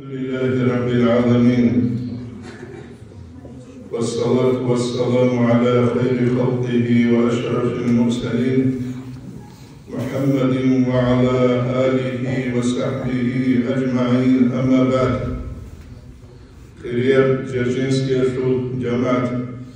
لله رب العالمين والصلاة والسلام على خير خلقه وأشرف المرسلين محمد وعلى آله وصحبه أجمعين أما بعد خيرية جرجنسكي جماعة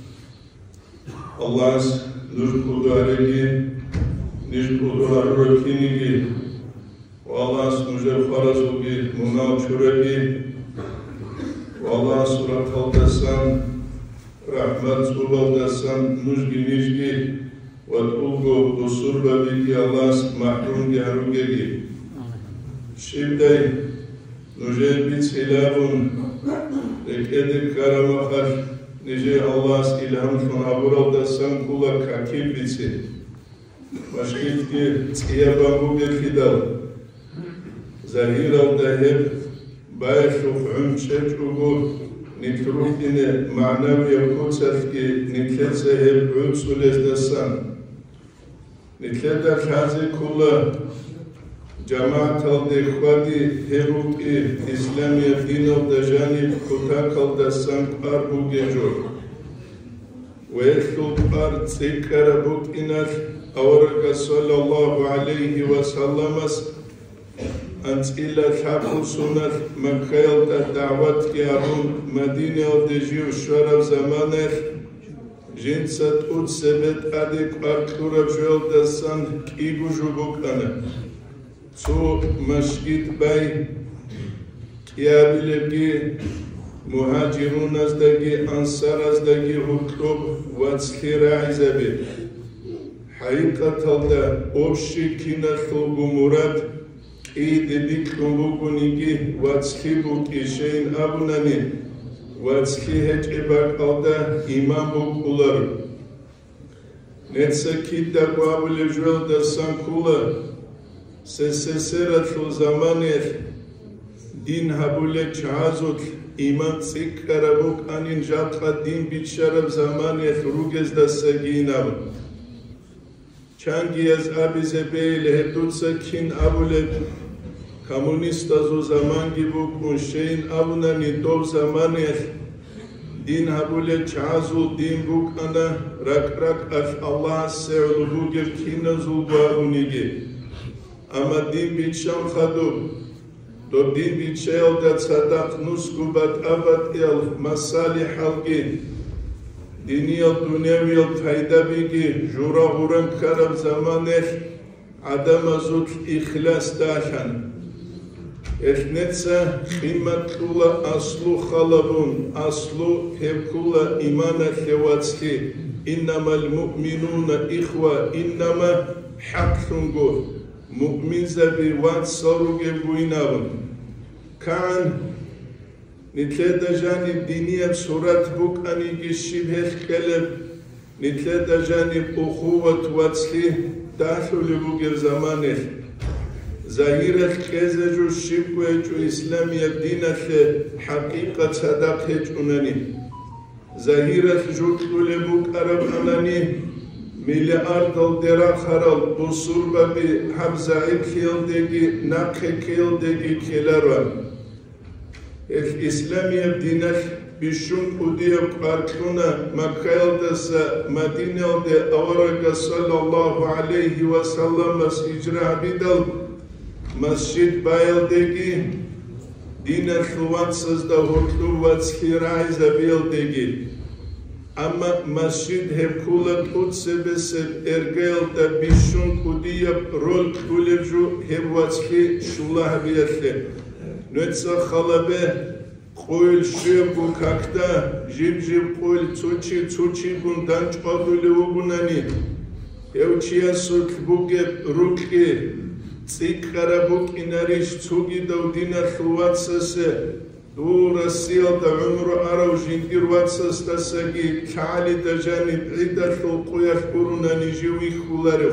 الله نشكر عليك نشكر عليك والله سنجر فرزوكي مناو شركي والله سورة خلدسان رحمت سبالدسان نجي وتوغو بصربة بيكي الله محروم جاروكي شبدأ نجي بيت سلابون لكيدك كرم أخر نجي الله إلهام فنابرالدسان كولا كاكي بيتي مشكلتي تيابانبو بالخدال زهير الدهب بايشوف عمشت وقول نتروحين معنوي كوتسفكي نتلت زهير عدس ولزدسان نتلت الحازي كلها جماعة الدخوادي هيروكي إسلامي دين الدجانب كتاك الدسان قاربو جيجور ويخلو قارد سيكار بوكينات أورق صلى الله عليه وسلم أنت إلا تحبوا سنة مكيل الدعوات كيابون مدينة الدجي وشورب زمانه جنسة أود سبت أدك أركورة جوال دسان كيبو جوبوك أنا تو مشكيت باي كيابي لبكي مهاجرون أزدقي أنصار أزدقي هكروب واتسخير عزبي حقيقة الله أبشي كينا خلقو مراد إيدي بكم بكونيكي واتسخي بوكي شين أبناني واتسخي هجعبك أودا إمام بوكولار نتسا كيدا قوابل جوال دسان كولا سسسرت زمانير دين هبولك شعازوت إمام سيكارا بوك أنين جاتخا دين بيتشارب زمانير روغز دساقين أبن چانگی از آبی زبیل هدود سکین آبولد کمونیست از او زمانگی بکن شین آبونانی دوب زمانیت دین آبولد چازو دین بکنه رک اف الله سعلو بوگر کین زول بابونیگی اما دین بیچم خدو دو دین بیچیل داد صدق نسکو بد آباد ایل مسالی حلقی ديني الدنيوي الفايدة بيجي جورا غورن كرب زمانه عدم زوج إخلاص داشن إثنتسا خيمة كلا أصلو خلبون أصلو هبكلا إيمان خواتسكي إنما المؤمنون إخوة إنما حق ثنقو مؤمن زبي وات صاروغي بويناون كان نتلتا جانب دينية بصورة بوك أنيجي الشبه كلب نتلتا جانب أخوة واتسلي داخل لبوكر زمانه ظاهرة كيزجو الشبكوة إسلامية دينة حقيقة صداقة أناني ظاهرة جوكو لبوك أرب أناني ميلي أرض الدرا خرال بصور بابي حبزائي كيل ديجي ناقي كيل ديجي كيلاروان الإسلامية بدينك بشون قدية قاركونا مكايل دسا مدينة دي أورق صلى الله عليه وسلم مسجرة بدل مسجد بايل ديكي دين الخوات سزده هكلو واتسخيراي زبيل ديكي أما مسجد هبكولة قدس بسب إرقيل دا بشون قدية رول كوليفجو هبواتسخي شولاه بيتلي نتسا خلبه قويل شيبو كاكتا جيب قويل توچي بندانج قادولي وغناني هوچيا سوك بوغب روكي تيك خرابوك إناريش توغي دو دينار خوات سسه دو رسيل دا عمر عراو جندير وات سستساقي كالي دا جانب عيدا خلقويا خبروناني جيوي خولاريخ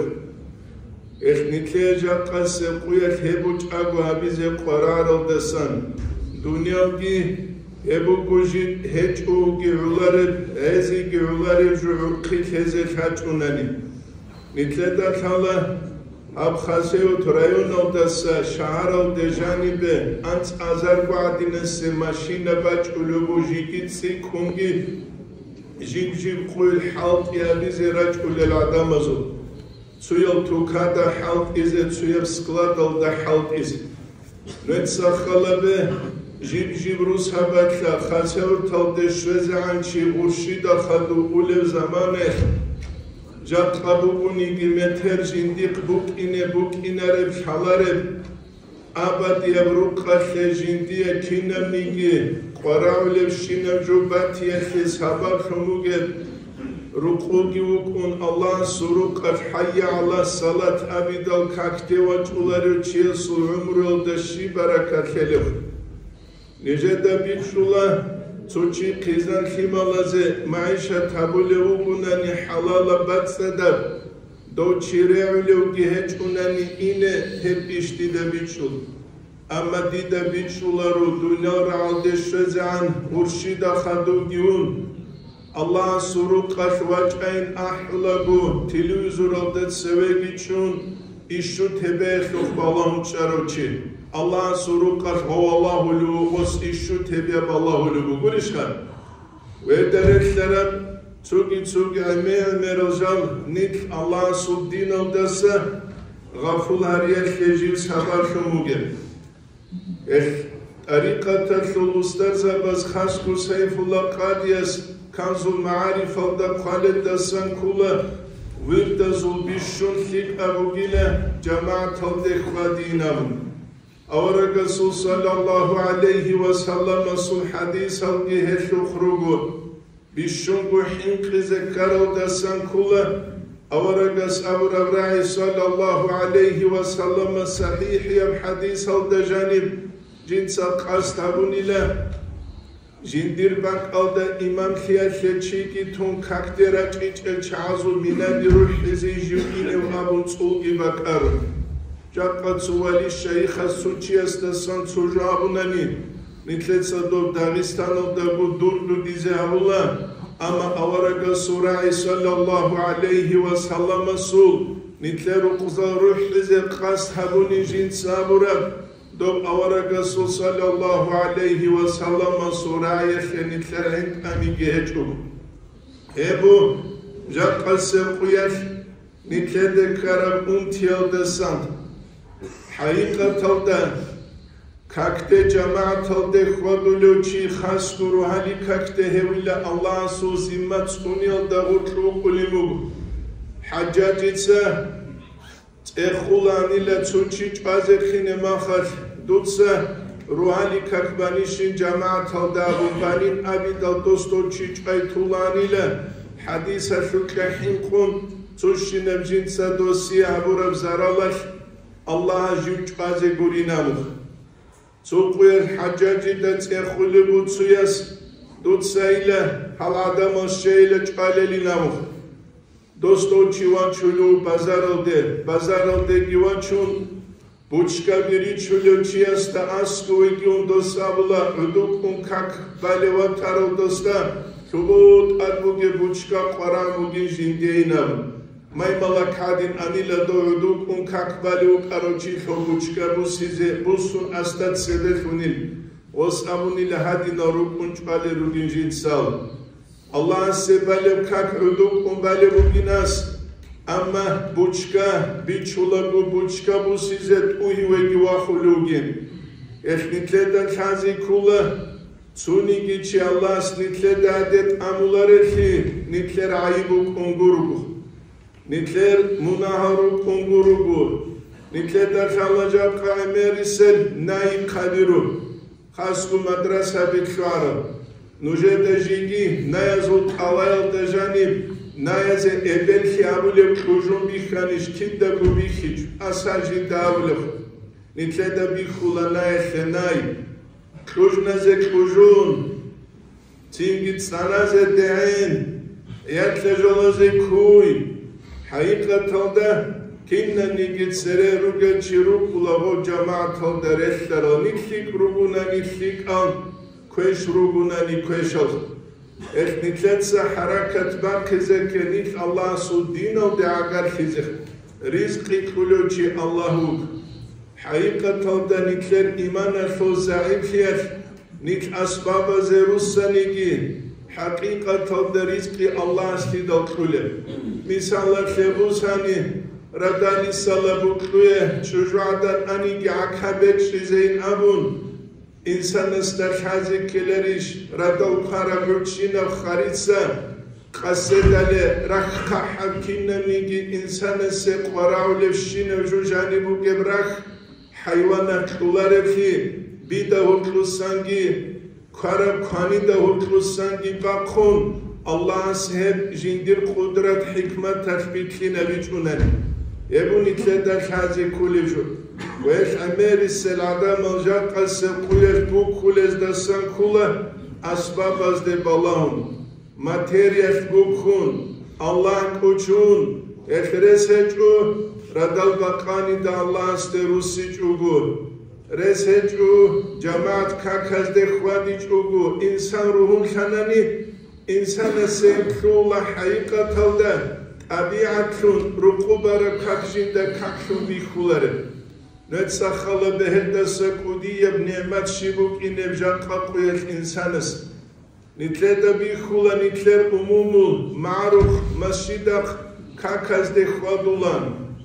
إخنتليجا قاسي قويا هبوش أغو هبيزي قرار الدسان دنياوكي هبو كوجي هجوكي علارب هزيكي علارب جو عرقي هزي خاتوناني نتلتا خالا Abxaseut rayonul dasa şaharul dejanibe ants Azerbaycan'sı maşina baç ulubujikit sikungi jibjib kul halt ya bize raç ulel adamazul. Suyal tukada halt ize suyal skladal da halt ize. Netsakhala jibjib rus habatla xaseur talde şvezançi urşida xadu ulev zamane Jat qabukuni gimeter jindiq buk inareb shalareb abadi abruqahle jindiya kinamnigi qoravlev shinav jubatiya khis habab khumuget ruqugi ukun Allah suruqat hayya ala salat abidal kaktewa çuları çiyesu umrul da şi barakat khelev Nejeda bikşula Sochi qizan khimalaze maisha tabulevu bunani halala batsadab do chire'ulev gihech unani ine hep ishtida bichul amma dida bichularu dunya ra'alde shazan urshida khadu giun Allah suruqash waj'ain ahlagu televizorda sevegichun ishu tebekh balam charochi Allah suruqash Allahu luğus işu tebeb Allahu luğu gurişkan ve deretlerem Tsugi merojal nit Allah suddin aldasa gaful hariyet lejil sabar şumuge Arikatul ustar zabaz khasku sayfullah qadiyas kanzul ma'arif alda qalet san kula virdazul bishun lik abugile cemaat alde khadinam Our Rasul sallallahu alayhi wa sallam sul hadis algi heshukrugu bishungu hinqize karol dasan kula Our Rasul Abrahi sallallahu alayhi wa sallam sahih yab hadis al dajanib jinsa qastabunila jindir bank alda imam khiyashe chiki tun kaktera chiche chazu minadiru hiziju ine abun tsulgi bakar Jaqat suvali şeyha suçiyasta san sujabunani nitletsa do Dağistan'da bu durdu dize havula ama avaraga Sura'i sallallahu aleyhi ve sellem sul nitleru qızal ruh bize qast habuni jin saburak do avaraga sul sallallahu aleyhi ve sellem Sura'i nitler hent amige hechuk ebu jaqat sevquyaş nitlede karab untiyalda sant Haqiqatalda kakte jamaatalde khwaduluchi khasguru hali kakte hevilla Allah su zimmat sunyalda utlu qulimug hajjajitsa ekhulanila tsuchi chazerkhine makhar dutsa ruhali kakbanishin jamaatalda abubanin abidal dostochi chaytulanila hadisa shukahin qun tsushinabjinsa dosi aburab zaralash Allah jüç qaze gurinamux. Tsuquyar hajjaji da tsekhuli butsuyas dutsayla hal adamos şeyle çalelinamux. Dosto çivan çulu bazaralde givançun buçka biri çulu çiyasta asku egiun dosabla udukun kak baleva taro dosta kubut adbuge buçka qaramugin jindeyinam. Maymala kadin anila do'uduk un kakbali u karochi khobuchka busize busun astat sedefunil os amunil hadin ruk un chale rugin jinsal Allah sebale kak uduk un bale ruginas amma buchka bichula bu buchka busize uhiwe giwakhulugin eshnitleden khazi kula Suni gichi Allah snitled adet amulareti nitler ayibuk ungurugu Nitler munaharu kungurugu, nitler darşalacak kaimerisel naim kadiru, khasku madrasa bikşara, nujeda jigi nayazut alayal dajanib, nayaze ebelki abulev kujun bikhanish kidda bu bikhic, asaji davlev, nitler da bikhula nayaxe nay, kujnaze kujun, tingit sanaze de'in, yatle jolaze kuy, Haqiqatalda kinna nigit sere ruga chiru kulavo jamaatalda reshtara nitlik ruguna nitlik an kwesh ruguna ni kweshal Nitletsa harakat bakizeke nit Allah su dino de agar khizek رزقي كلوشي الله حقيقة نتلر إيمان الفوزاعي نيك أسباب زروسانيكي حقيقة رزقي الله استيدال كله مثال خبوساني رداني سلبو كلوه شجوعدان أنيكي عكابك شزين أبون إنسان استرحازي كلريش ردال خارا برشينا خاريتسا قصدالي رخا حبكينا نيكي إنسان سيقوراو لفشينا وجوجاني بو جبرخ حيوانات كولاركي بيدا هوتلوسانجي كارب خاني دا هوتلوسانجي باقون الله سهب جندير قدرت حكمة تثبيتي نبيجونن يبوني تلدا خازي كوليجو ويش عميري السلعدا ملجاق السقويش بو كوليز دسان كولا أسباب از دي بلاهم ماتيرياش بوكون الله كوچون اترسجو ردال بقاني دا الله استروسي جوگو رسجو جماعت كاكاز دي خوادي جوگو إنسان روحون خاناني إنسان سيكرولا حقيقة تلدا طبيعتون رقوبارا كاكشين دا كاكشون بيخولارا نتسخلا بهدا سكودية بنعمت شبوك إنب جاقا قوية إنسانس نتلدا بيخولا نتلر أمومول معروخ مسجدق كاكاز دي خوادولان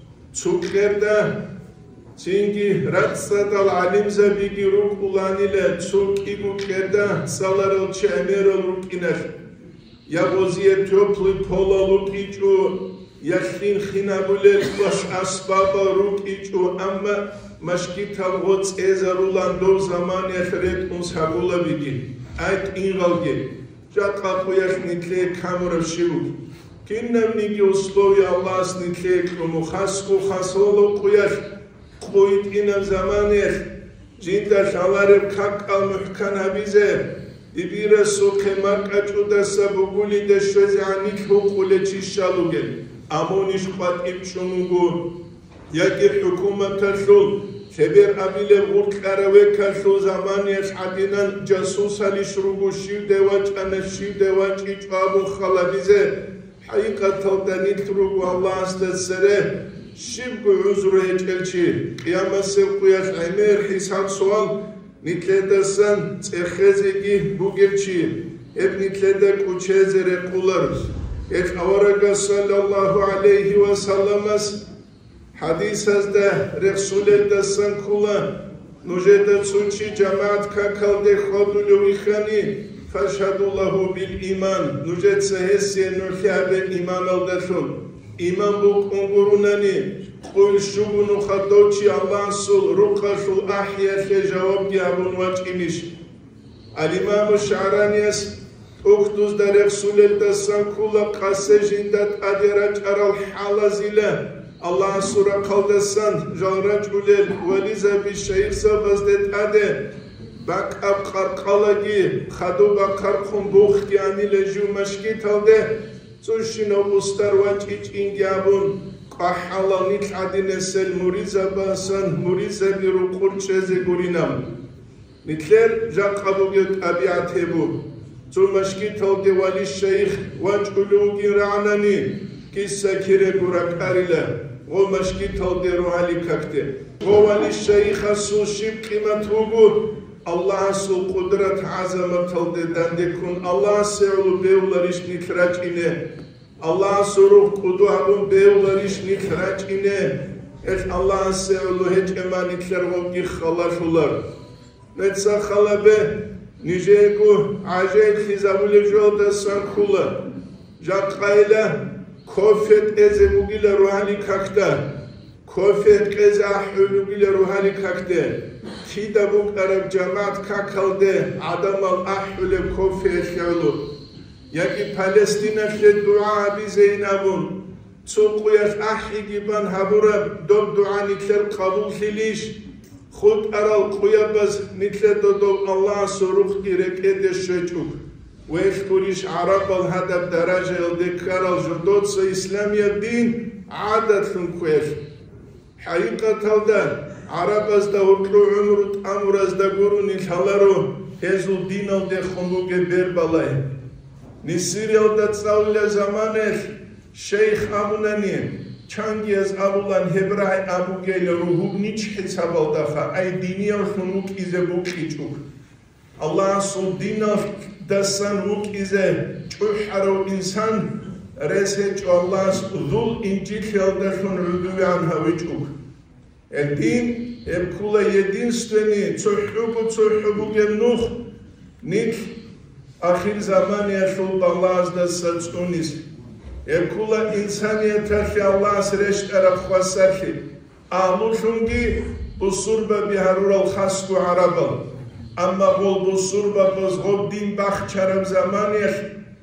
تسوكردا تينجي راتسادال علم زبيجي روك أولاني لا تسوك إيقو كردا سالارل چاميرل روك إنر يغوزية توبلي بولا روك إيجو يخين خنابولل باش أسبابا روك إيجو أما مشكي تلغوز إزارولان دو زمان يخريت أنسحابولا بيجي أيت إنغالجي جاقا قويخ نتلي كامورا شيوك كنم نيجي أسلوي الله سنتلي كرمو خاسكو خاسولو قويخ قويت إنم زمانيخ جندا شالارب كاكال محكنا بيزه دبيرا سوكي مكاچو دسا بقولي دشوزي عنيك حقولي چيشالو گل امونيش قد إبشموغو يكي حكومة تشول خبر أبيل غورك أروي كشو زمانيش عدينا جاسوسا لشروغو شيو دواج أنا شيو دواج إجابو خلابيزه حقيقة تلداني تروغو الله استسره شبكو عذره يجلشي قيامة سيقوياش عمير حساب سوال نتلدسان تخزيجي بوغلشي ابن نتلدا كوچيزر قولر اف اورغا صلى الله عليه وسلم حديث ده رسول دسان كولا نوجد سوچي جماعت كاكال ده خودلوي خاني فاشهد الله بالإيمان نوجد سهسي نوخياب إيمان الدشون إيمان بوك انقروناني قول شبونو خدوشي الله سول رقشو أحيا في جواب جابون واجئنش الإمام الشعرانيس أختوز در رسول الدسان كولا قاسة جندت أدراج أرال حالزيلا الله سورة قلدسان جارج أوليل وليزا بالشيخ سبزدت أده باك أب قرقالجي خدو بقرقم بوختياني لجو مشكي تلده سوشينو أستر واجئج إنجابون قحالا نيك عدينسل مريزا باسان مريزا برقور چيزي قرينام نتلر جاق أبوغيت أبيعتبو تو مشكي تلده والي الشيخ واجئلوغي رعناني كيسا كيري قرق أريلا غو مشكي تلده روحالي كاكته غو والي الشيخ السوشيب قيمتوغو الله سو قدرت عظمة تلده دندكون الله سيعلو بيولاريش نتراج إنه الله سروح قدوهبون بيولاريش نتراج إنه إش الله سيعلو هج إما نتلرغوكي خلاشولار نتسا خلابه نجيكو عجيل خيزابولي جولده سانكولا جاق قايلة كوفت إزي بوغيلا روحاني كاكتا كوفت إزي أحولو بيلا روحاني كاكتا كيدا بوك أرب جماعت كاكالده عدم الأحول كوفت شعلو يكي فلسطين في الدعاء بزينابون تسوقياش أحي جيبان هبورب دوب دعاء نتلر قبول خليش خود أرال قيابز نتلر دوب الله سروخ إيرك إدش شجوك ويشكوريش عرب الهدف درجة الذكر الجدود إسلامي الدين عادة فنكويش حقيقة هذا عرب أزدا وكلو عمرت أمر أزدا قرون الحلارو هزو دين الدي خنبوك بيربالاي نسير يلدا تصاول زمانه شيخ أموناني Çangiz avulan Hebray abugeyle ruhu niç hesabaldakha ay diniya şunuk ize bu kiçuk Allah sol dinaf dasan ruk ize çuharo insan reseç Allah zul inci kheldaşun rüdüyan haviçuk din kula единственный цухубу генух ник ахир zaman yaşul Allah da saçunis kula insaniyete Allah sreş taraf khwasarhi amuşungi bu surba biharul khasku arabal amma bu surba bozgob din bakhcharam zamaniyeş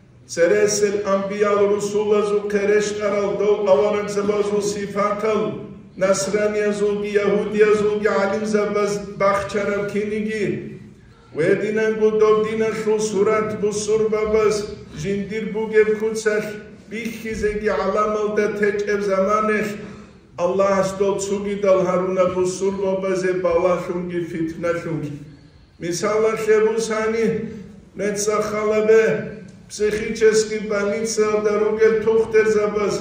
seresel anbiya rusulullah zu kereş taral dol avarak zabazu sifatal Nasraniya zulgi Yahudiya zulgi alim zabaz bakhcharam kinigi Vedinan bu dodina şu surat bu surbabaz jindir bu gev kutsar bihizegi alamalda teçev zamaneş Allah astol tsugidal haruna bu surbabaze balashungi fitnashungi Misalla shebusani netsa khalabe psichicheski больница darugel tukhter zabaz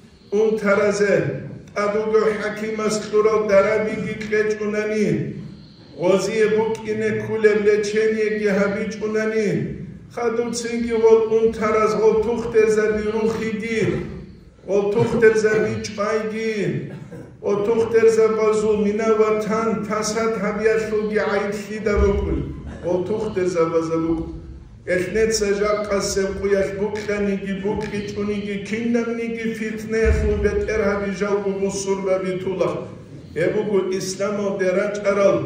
un taraze adugo hakimas khtural darabigi qechunani G'oziye bukine kulevle çeniye gehabiç unani Khadum tsingi gol taraz gol tukhter zabi rukhigi Gol tukhter zabi çaygi O tukhter zabazu mina vatan tasat habiyashulgi ayit khida rukul Gol tukhter zabazaluk Ehnet sajak qassem quyash bukhanigi bukhichunigi kinnamnigi fitne khubet erhabi jalgu musur ve bitullah Ebugu İslam'a deraç aral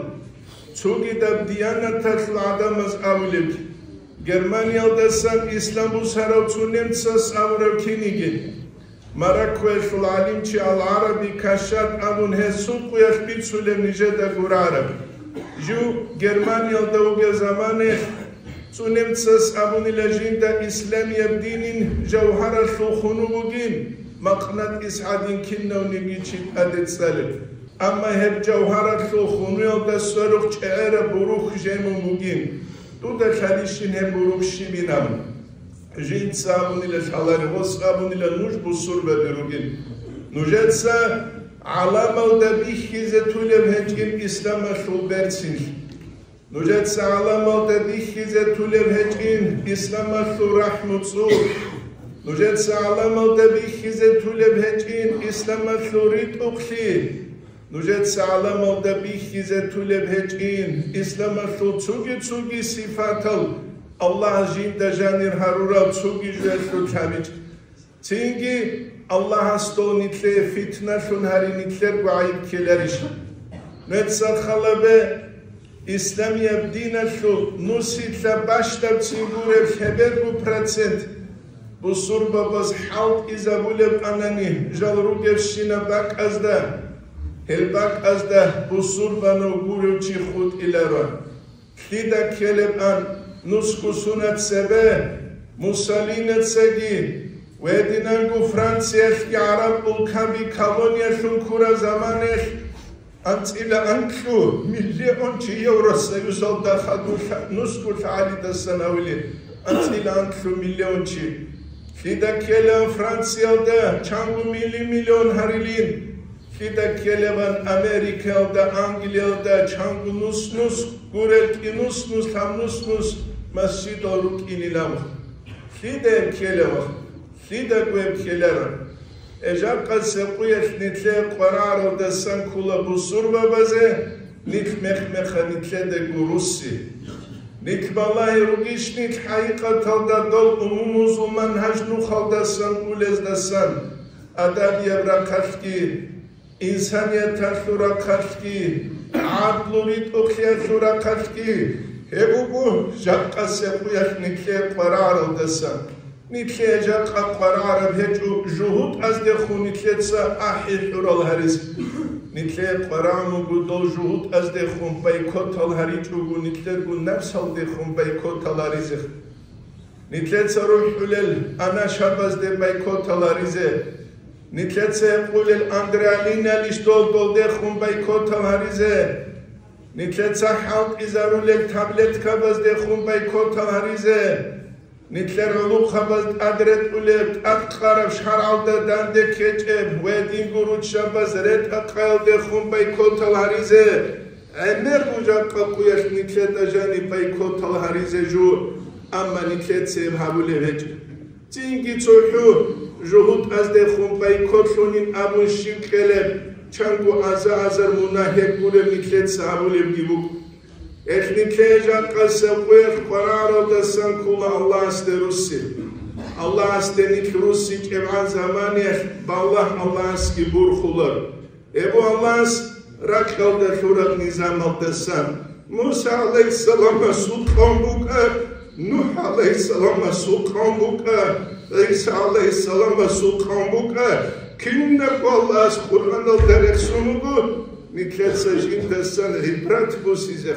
Çugidab Diyanat'l adamız avlib. Germanya'dasan İstanbul saravçu Nemtsas avravkinigi. Marakweşul alimçi al-Arabi kaşat avun hesuk kuyaş bitsulem nijeda gurarab. Ju Germanya'da uge zamane Çu Nemtsas avun ilajinda İslamiyab dinin jawhara şukhunu bugin. Maqnat ishadin kinnavnigi çit adet salim. Ama hep cevharat şokhunu da soruk çeğere buruk jemu bugün. Tu da kalişin hep buruk şibinam. Jint sabun ile şalari hos sabun ile nuj bu surbe birugin. Nujetsa alamal da bihize tulem hecin İslam'a şubersin. Nujetsa alamal da bihize tulem hecin İslam'a şu rahmutsu. Nujetsa alamal da bihize tulem hecin İslam'a şu ritukhi. Nujet sa'alamal da bihize tuleb hecin İslam'a şu tsugi sifatal Allah jinda janir harural tsugi jveşu kavic Tingi Allah astol nitle fitna şun hari nitler bu ayıp keleriş Netsa khalabe İslamiyab dina şu nusitle baştab tsingurev heber bu procent Bu surbabaz halk izabuleb anani jalrugev şina bak azda Helbak azda bu surbano gurevçi khud ilera. Khida keleb an nusku sunat sebe musalinet segi vedinangu Fransiyah Arab ulkabi kolonya şunkura zamaneş antila anklu milyonçi euro sayusal da khadusha nusku faali da sanavli antila anklu milyonçi Khida keleb Fransiyada çangu milyon harilin Khida kelevan Amerika'da, Anglia'da çangu nus, gurelki nus, tam nus, masjid oluk inilam. Khida keleva, khida güeb kelera. Ejaka sequyeş nitle qarar da san kula busur babaze, nit mekmeha nitle de gurussi. Nit vallahi rugiş nit haqiqatalda dol umumuzulman hajnu khaldasan ulezdasan. Adab yabrakashki İnsaniyet taşura kaçki, adlurit okşaşura kaçki, hebu jakka sequyaş nikle qarar desa. Nikle jakka qarar hecu juhud az de khunitlesa ahil ural haris. Nikle qaramu budol juhud az de khum baykotal haricu bu nikler bu nefsal de khum baykotal harizh. Nikle ruh ulel ana şabaz de baykotal harizh. Nitletse yaqul al-Andralina lishtol dolde khum baykot harize. Nitletsa halk izarul tablet kabaz de khum baykot harize. نتلر علو خبز أدرت أولب أتقرب شحرال داند كتب ودين قرود شبز رت أقال دخون بيكوت الهريزة أمر بجاب قويش نتلت أجاني بيكوت الهريزة جو أما نتلت سيب هابولي هج تينجي توحو جهود از دخون بيكوت لونين أبون شنكلب چانگو azar مناهب بوله نتلت سهابولي بگیبوك Etnikleja kasabık karar da sankula Allah asterusi. Allah astenik Rusi keman zamaniye Allah aski burhular. Bu Allah rakal da şurak nizam aldasan. Musa aleyhisselama sultan buka, Nuh aleyhisselama sultan buka, İsa aleyhisselama sultan buka. Kimne Allah Kur'an'da direksiyonu bu. Nikletsa jindasan ibrat bu size.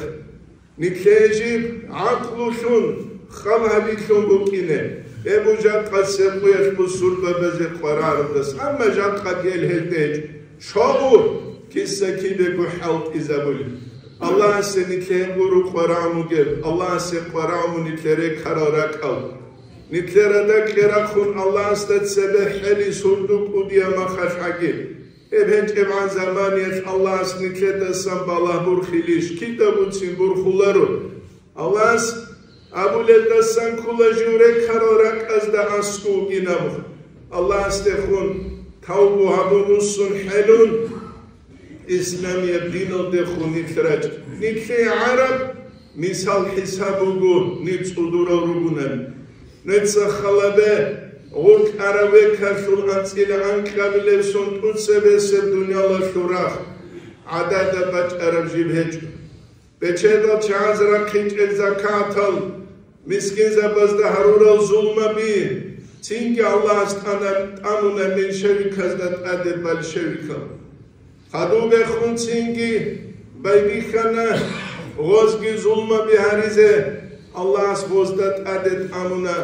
نكيجيب عقلشون خلهبيشون بوكينه ابو جات قد سبويش بسور ببزي قرار دس اما جات قد يلهلتيج شابو كيسا كي بيكو حلط ازابولي الله سنكين قرو قرامو جيب الله سقرامو نكلري كرارك او نكلرا دا كراخون الله استد سبه حلي سردوك وديا ما خشعجيب Ebhenç evan zamaniyet Allah'as nikledesan bala burkhiliş kitabı için burkhularu Allah'as abuledesan kula jure karorak az da asku inamu Allah'as dehun tavbu habunusun helun İslamiye dino dehun nitraç nikle Arab misal hisabugu nits udura rugunan netsa khalabe Ort Arabe karşul ansile anklaviler son tutse ser dünyalar şurah. Adada baş Arab jibhec. Beçedal çazra kit el zakatal. Miskin zabazda harural zulma bi. Çünkü Allah astanan amuna min şerikazdat ade bal şerika. Hadube khun çünkü baybi khana gozgi zulma bi harize. Allah asbozdat adet amuna.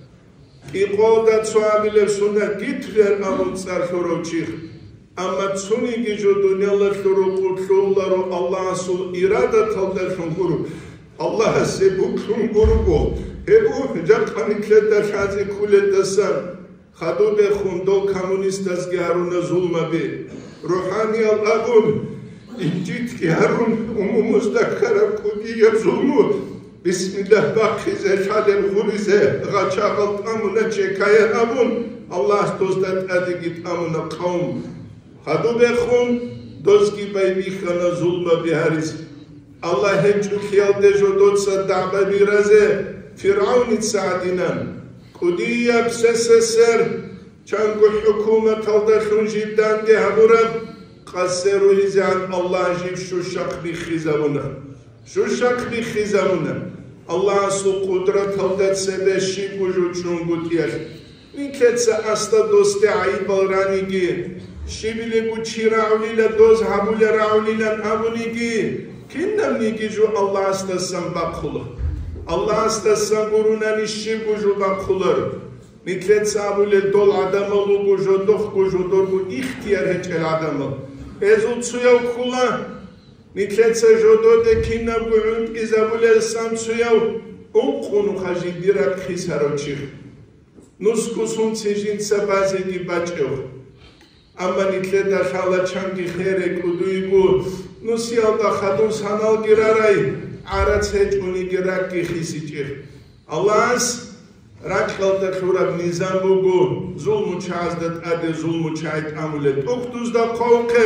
İqodat suabiler sunna gitler amun sarşoroçih. Ama sunigi jo dünyalar şuru kurşulları Allah sul irada talder şunguru. Allah se bu şunguru bu. Hebu jakhanikler şazi kuledasan. Khadube khundo komünistas garuna zulma bi. Ruhani al-abun. İncit ki harun umumuzda kara kudiye zulmu. Bismillah bakhize şadel hurize gaçağalt amuna çekayen abun Allah dostat adı git amuna kavm hadu bekhun dozgi baybi khana zulma bihariz Allah hep çukhiyal dejo dotsa da'ba biraze Firavun saadinan kudiya bseseser çangu hükümet alda şunjibdan de hamurab qasseru izan Allah jib şu şakli khizamuna Şu şakli khizamuna Allah su kudret haldet sebe şibuju çungutiyar. Niketse asta doste ayıbal ranigi. Şibili bu çiraulile doz habule raulilen abunigi. Kindem nigi ju Allah astasan bakulu. Allah astasan gurunan şibuju bakular. Niketse abule dol adamalu gujo doh gujo dorgu ihtiyar heçel adamı. Ezul suya kula. Nikletsa jodo de kinna bu'und izabule samsuyav unqunu khajidirak khisarochir nuskusun tsijintsa bazegi bachev amma nikleta shala changi khere kuduibu nusialda khadun sanal girarai arat hechuni giraki khisichir Allahs rakhalda khurab nizam bugu zulmu chazdat ade zulmu chait amulet uqtuzda qawqe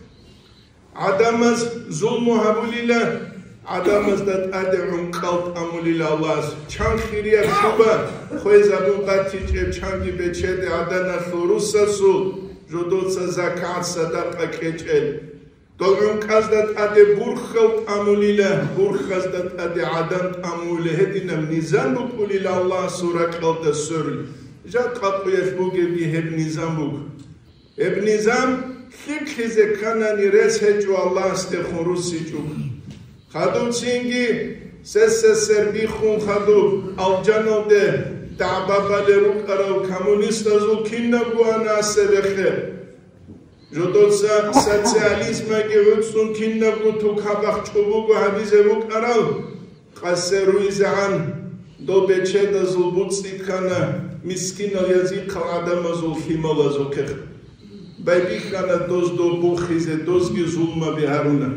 Adamız zulmu habulile, adamız da ad'un kalt amulile Allah. Çankiriye şuba, khoyzabun qatiç çangi beçede adana şurusa sul, jodotsa zakat sadaqa keçel. Dolun kazdat ade burkhalt amulile, burkhazdat ade adam amule hedinem nizam bukulile Allah sura kalda sürl. Jat qatbiyeş bu gibi hep nizam buk. Hep nizam Hikhize kanani reshecu Allah stehun rusicu. Khadu cingi sesse serbi khun khadu alcano de ta'babale karav komünista zu kinna guana sebekhe. Jodotsa sosyalizme gevutsun kinna gu tu kabak çubugu hadize bu karav. Qasseru izan do becheda zul butstikana miskina yazika adama zul himala zokeh baybikana doz do bukhize dozgi zulma biharuna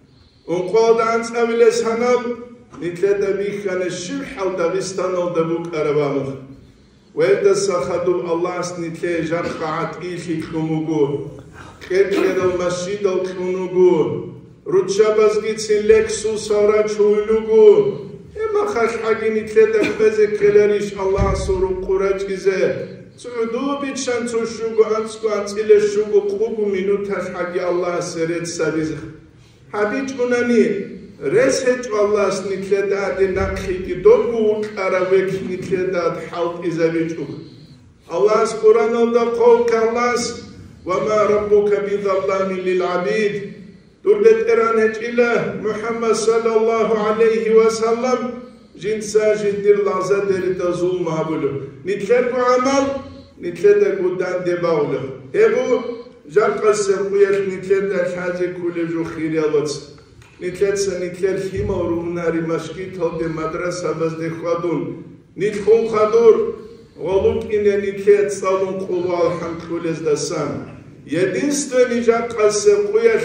unqodans aviles hanab nitleda bikana shibhal dagistan da buk arabamukh وإذا سخدوا الله سنتلي جرقعت إيشي كنوغو كتير المسجد الكنوغو رتشابز جيتسين لكسو سورا تشويلوغو إما خش حاجي نتلي دخبزي كلاريش الله سورو قراج إزي سعودو بيتشان تشوغو أنسكو أنسيلي شوغو قوغو منو تش حاجي الله سريت سبيزخ حبيج أناني رسج الله سنتلداد نقخي دوغو كاراوك نتلداد حلق إزابيجوك الله سقران الله قولك الله وما ربك بظلام للعبيد دولت إيران إله محمد صلى الله عليه وسلم جنسا جندر لحظة دريتا ظلم هبولو نتلدو عمل نتلدا قدان دباولو هبو جاقا سبقيت نتلدا حاجة كل جو خيري الله نتلت نتلت هيما وروناري مشكيت هاد مدرسة بس دخادون نتخون خادور ولوك إن نتلت صالون قلوا الحمد لله دسان يدينستو نجاق السقوية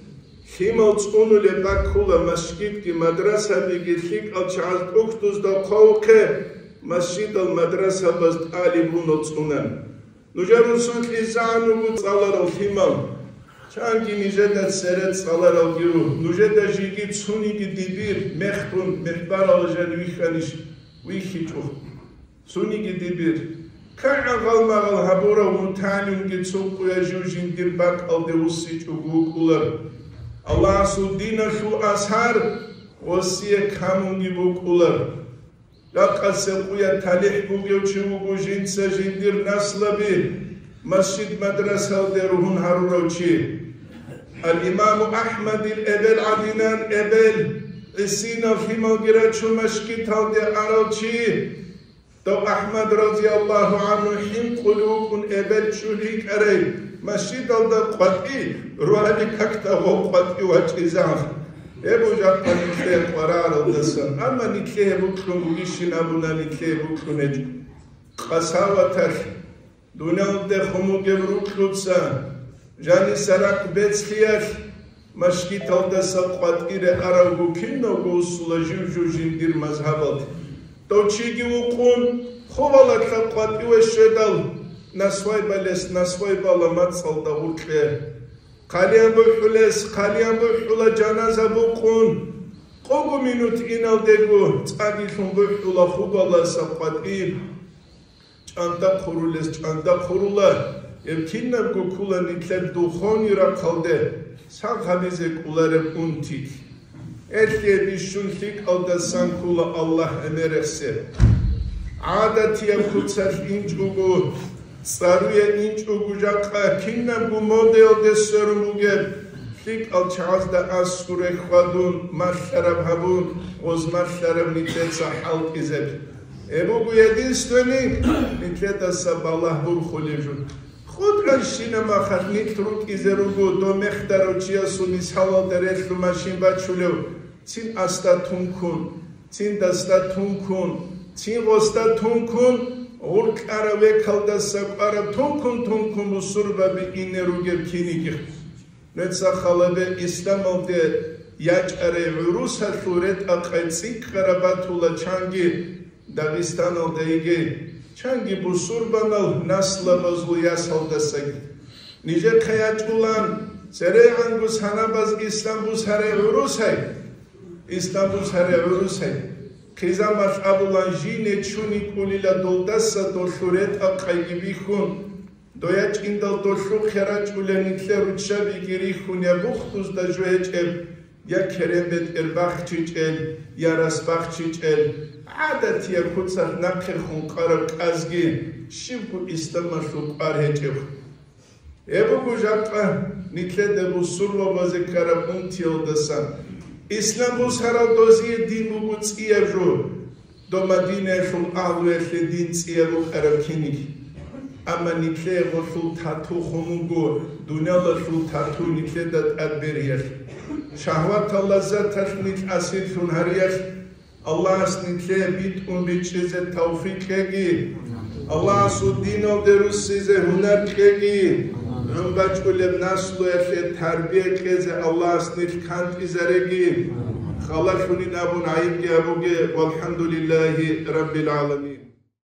هيما تقولو لباكولا مشكيت كي مدرسة بيجيتليك الشعال أكتوز دا قوكي مسجد المدرسة بس تعليبون تقولن نجارو سنك إزانو بطالر الهيما Çangi nijeda seret salar algiru, nujeda jigi tsuni ki dibir, mehtun, mehbar alajan vihaniş, vihiçuh. Tsuni ki dibir. Ka'a galmagal habura mutalim ki tsukuya jujindir bak alde usi çugukular. Allah su dina şu ashar, osiye kamungi bukular. Laka sekuya talih bugyo çugu jinsa jindir naslabi. مسجد مدرسة وديرهن هاروروشي الإمام أحمد الأبل عدنان أبل السينا في موجرات شو مشكيت هودي أروشي تو أحمد رضي الله عنه حين قلوب أبل شو ليك أري مسجد هذا قطعي روحي ككتا هو قطعي واتزاف أبو جاك نتليه قرار الدسن أما نتليه بكرون ويشين أبونا نتليه بكرون أجو قصاوة دونال ده خمو جبروك لبسا جاني سراك بيتسلياش مشكي تلده سبقات إيره أراغو كنو غوصولا جوجو جندير مذهبات تو چيگي وقون خوالك سبقات إيوه شدال نسواي بالس نسواي بالامات صلدا وركه قاليان بحولس قاليان بحولا جانازة بقون قوغو منوت إنال دهو تاقيشون بحولا خوبالا سبقات إيه Çanda kurules, çanda kurula. Evkinler kukula nitler duhon yura kalde. Sankhamize kularım untik. Etke bişuntik alda sankula Allah emerekse. Adatiye kutsar inç ugu. Saruya inç ugu jaka. Kinnem bu model de sörumuge. Fik alçağızda askure khvadun. Marşarab habun. Oz marşarab nitletsa halk izeb. Ebu единственный, никогда сабалах был холежун. Ход раньше махат никтрут изеругу до мехдарочия сунис халал дерехлу машин бачулев. Цин аста тункун, цин даста тункун, цин воста тункун. Урк араве калда сакара тункун мусурба би инеругер кинигих. Нетса халабе ислам алде яч аре уруса сурет акайцик карабатула чанги. Дагестан алдайги чанги бусурбанал насла базлу ясалдасаги нижер хаячулан сереан бус ханабаз Истанбул харе урусай Истанбул харе урусай кизамаш абулан жине чуни кулила долдаса дошурет акайги бихун дояч индал дошу харачулен итлеруча бигирихун я бухтуз да жуэчел я керембет эрбахчичел я расбахчичел عادت یا کتر نقل خون قرب ازگی شیبو استماشو قرهجب ابو گوجاقا نیکل دبو سروا بازی کرب اون تیل دسان اسلام بو سرا دوزی دین بو تیه جو دو مدینه شو آلوه دین تیه بو قرب کنیگی اما نیکل غشو تاتو خونگو دنیا دشو تاتو نیکل داد ادبریش شهوت اللذت تشنیج اسیر شون هریش Allah asnitle bit biçize tevfik kegi. Allah suddino derus size huner kegi. Umbaç ulem naslu efe terbiye keze Allah asnif kant izeregi. خلفني أبو نعيم أبوك والحمد لله رب العالمين.